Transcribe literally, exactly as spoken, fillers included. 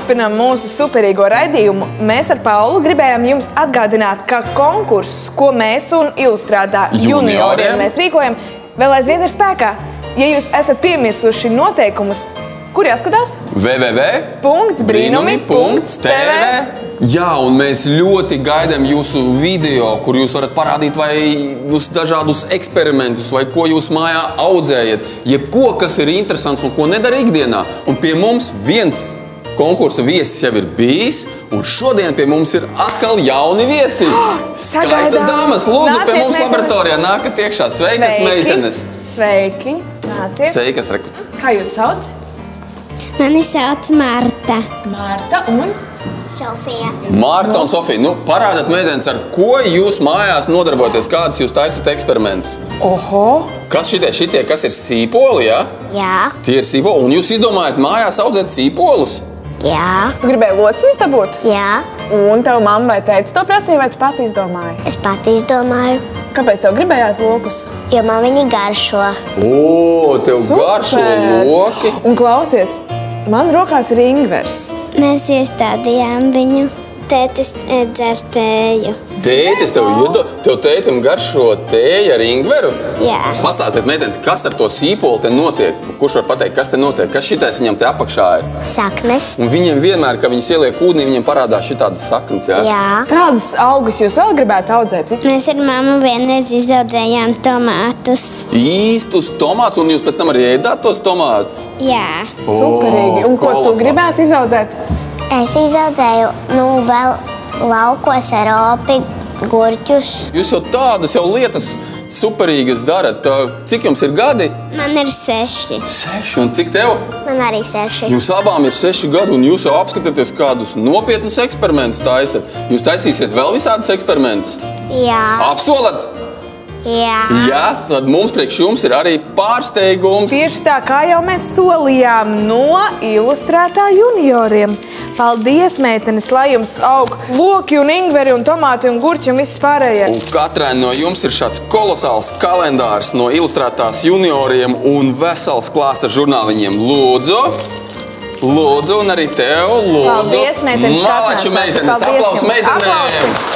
turpinām mūsu superīgo raidījumu, mēs ar Paulu gribējām jums atgādināt, ka konkurss, ko mēs un ilustrētā junioriem mēs rīkojam, vēl aizvien ir spēkā. Ja jūs esat piemirsuši noteikumus, kur jāskatās? w w w punkts brīnumi punkts t v. Jā, un mēs ļoti gaidām jūsu video, kur jūs varat parādīt vai dažādus eksperimentus, vai ko jūs mājā audzējat, jebko, kas ir interesants un ko nedara ikdienā. Un pie mums viens konkursa viesis jau ir bijis, un šodien pie mums ir atkal jauni viesi. Skaistas dāmas, lūdzu, pie mums laboratorijā nākat iekšā. Sveikas, meitenes! Sveiki! Nāciet! Sveikas! Kā jūs sauc? Mani sauc Marta. Marta un? Sofija. Marta un Sofija, nu parādat, meitenes, ar ko jūs mājās nodarbojaties, kādas jūs taisat eksperimentus? Oho! Kas šitie? Šitie, kas ir sīpoli, jā? Jā. Tie ir sīpoli, un jūs izdomājat mājās audzēt sīpolus? Jā. Tu gribēji lociņus dabūt? Jā. Un tev mamma vai tētis to prasīja, vai tu pati izdomāji? Es pati izdomāju. Kāpēc tev gribējās lokus? Jo man viņi garšo. O, tev garšo loki. Un klausies, man rokās ir ingvers. Mēs iestādījām viņu. Tētis dzer tēju. Tētis, tev, iedo, tev tētim garšo tēja ar ingveru? Jā. Pastāstiet, meitenes, kas ar to sīpoli te notiek? Kurš var pateikt, kas te notiek? Kas šitais viņam te apakšā ir? Saknes. Un viņiem vienmēr, kad viņus ieliek ūdenī, viņiem parādās šitādas saknes, jā? Jā. Kādas augus jūs vēl gribētu audzēt? Mēs ar mammu vienreiz izaudzējām tomātus. Īstus tomātus, un jūs pēc tam arī ēdāt tos tomātus? Jā. Superīgi. Un ko tu kolosāli. gribētu izaudzēt? Es izaudzēju, nu, vēl laukos ar opi, gurķus. Jūs jau tādas jau lietas superīgas darat. Tā, cik jums ir gadi? Man ir seši. Seši. Un cik tev? Man arī seši. Jums abām ir seši gadi, un jūs jau apskatāties kādus nopietnus eksperimentus taisat. Jūs taisīsiet vēl visādus eksperimentus? Jā. Apsolat? Jā. Jā, tad mums priekš jums ir arī pārsteigums. Tieši tā, kā jau mēs solījām no ilustrētā junioriem. Paldies, meitenes, lai jums aug loki un ingveri un tomāti un gurķi un viss pārējais. Un katrai no jums ir šāds kolosāls kalendārs no ilustrētās junioriem un vesels klāsts ar žurnāliņiem. Lūdzu, lūdzu, un arī tev, lūdzu. Paldies, meitenes. Malači, meitenes, aplaus meitenēm.